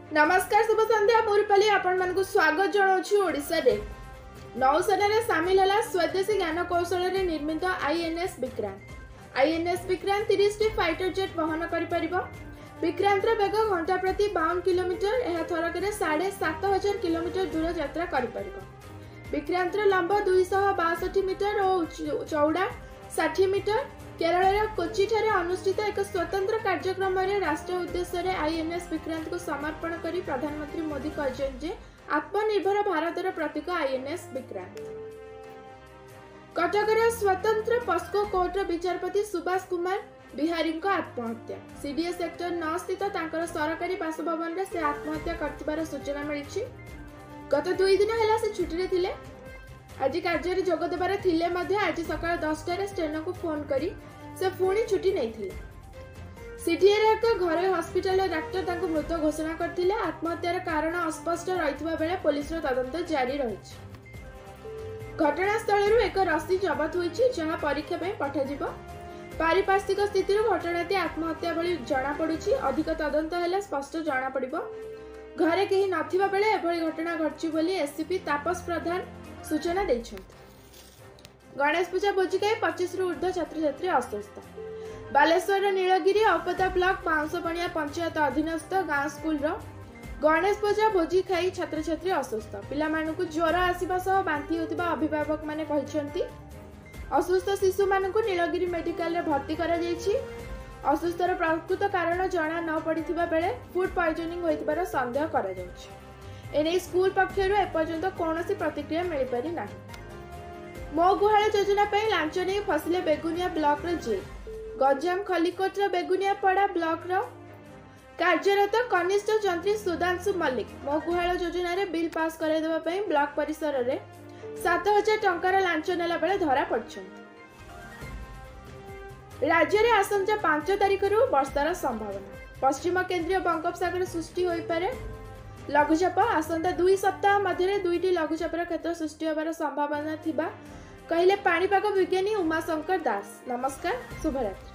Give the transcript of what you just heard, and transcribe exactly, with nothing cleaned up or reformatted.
नमस्कार शुभ संध्या मुरपाली आपण मानकु स्वागत जणाउछु ओडिसा रे नौसेना रे शामिल हला स्वदेशी ज्ञान कौशल रे निर्मित आईएनएस विक्रांत आईएनएस विक्रांत तीस टी फाइटर जेट वहन करि परिबो। विक्रांत रे वेग घंटा प्रति बावन किलोमीटर एहा थरक रे साढ़े सात हजार किलोमीटर दूर यात्रा करि परिबो। विक्रांत रे लंब दो सौ बासठ मीटर और चौड़ा साठ मीटर। केरल कोची ठारे अनुष्ठित एक स्वतंत्र कार्यक्रम में राष्ट्र उद्देश्य रे आईएनएस विक्रांत को समर्पण करी प्रधानमंत्री मोदी कहते आत्मनिर्भर भारतर प्रतीक आईएनएस विक्रांत। कटक स्वतंत्र पस्को कोर्ट विचारपति सुभाष कुमार बिहारी आत्महत्या। सीडीए सेक्टर नौ स्थित तांकर सरकारी बासभवन रे से आत्महत्या करथिबार सूचना मिली। गत दुई दिन है से छुट्टी थिले। आज कार्य जोग देबार थिले मध्य आज सकाळ दसटा स्टेनो को फोन करी से पुणी छुट्टी नहीं थिले। सीटीए रे एक घरे हॉस्पिटल डाक्टर तांको मृत घोषणा करथिले। आत्महत्यार कारण अस्पष्ट रहितबा बेले पुलिस रो तदंत जारी रहिछि। घटनास्थल एक रस्सी जबत होईछि जहां परीक्षा पे पठाजिबो। पारिपार्श्विक स्थिति घटनाटी आत्महत्या भली जना पड़ुछि। अधिक तदंत हेले स्पष्ट जना पड़िबो। घरे केही नथिबा बेले एभली घटना घटछि बोली एससीपी तापस प्रधान सूचना दैछन्ति। गणेश पूजा भोजी खाई पच्चीस रु ऊर्ध्व छात्र छात्री अस्वस्थ। बालेश्वर नीलगिरी औपदा ब्लॉक पांचशपणिया पंचायत अधीनस्थ गाँ स्कूल रो गणेश पूजा भोजी खाई छात्र छात्री अस्वस्थ। पिला मानकु ज्वर आसीबा सह बांती होतिबा अभिभावक माने कहिसन्ति। अस्वस्थ शिशु मानकु नीलगिरी मेडिकल रे भर्ती करा जायछि। अस्वस्थर प्रकृत कारण जना न पड़िथिबा बेले फूड पॉइजनिंग होइतिबार संदेह करा जायछि। एने स्कूल पक्षरु एपर्यंत कौनसी प्रतिक्रिया मिल पारि नाही। मो गुहाल योजना पे लांच नहीं फसिले बेगुनिया ब्लॉक रे जेल। गंजाम खलिकोट रो बेगुनिया पड़ा ब्लॉक रो कार्यरत कनिष्ठ जंत्री सुधांशु मल्लिक मो गुहाल योजना रे बिल पास करे देबा पे ब्लॉक परिसर रे सात हजार टंकार लांच नेला बेले धरा पड़छन्ति। राज्य रे आसंता पांच तारिख रु वर्षार संभावना। पश्चिम केंद्रीय बंगोपसागर सृष्टि होई पारे। लघुचाप आसंता दुई सप्ताह मध्य दुईटी लघुचापर क्षेत्र सृष्टि होबार संभावना थिबा कहले पाणीपाग विज्ञानी उमाशंकर दास। नमस्कार, शुभरात्रि।